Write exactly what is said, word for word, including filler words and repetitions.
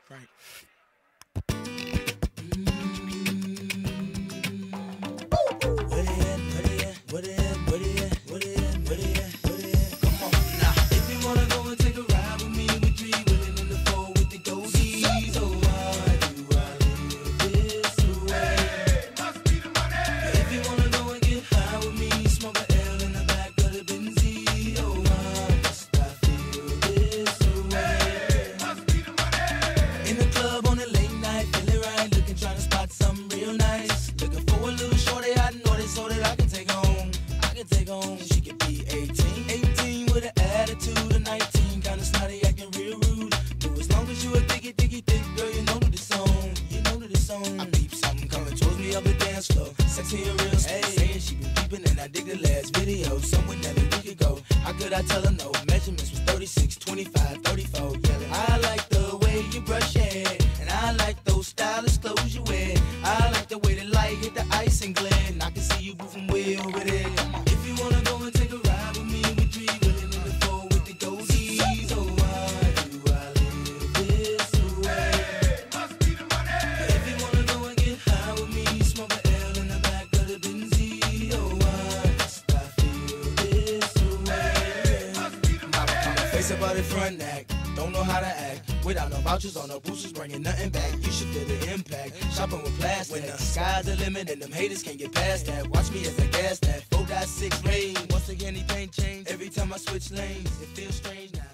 Right. Where they at? Where they at? Where they at? Where they at? Where they at? Where they at? Where they at? Come on now. If you wanna go and take a ride with me, we three willing in the four with the goldies. So why do I live this way? Must be the money. If you wanna go and get high with me, smoke a L in the back of the Benzie. Oh, why must I feel this way? Must be the money. In the club on a late night, feeling right, looking trying to spot something real nice. Looking for a little shorty I know this so that I can take home. I can take home. She could be eighteen, eighteen with an attitude of nineteen, kinda snotty, acting real rude. But as long as you a diggy, diggy, thick girl, you know that it's on. You know that it's on. I peep something coming towards me up the dance floor, sexy and real slow. Hey, saying she been peeping and I dig the last video. Someone that a week ago. How could I tell her no? Measurements was thirty-six, twenty-five, thirty-four. Yelling, I like the way you brush your hair, and I like those stylish clothes you wear. I like the way the light hit the ice and glare, and I can see you moving way over there. If you wanna go and take a ride with me, we three willing in the four with the goldies. Oh, why do I live this way? Must be the money. If you wanna go and get high with me, smoke a L in the back of the Benzie. Oh, why must I feel this way? Must be the money. Face about the front act, don't know how to act. Without no vouchers or no boosters, bringing nothing back. You should feel the impact. Shopping with plastic. When the sky's the limit and them haters can't get past that. Watch me as I gas that. four point six range. Once again, anything change. Every time I switch lanes, it feels strange now.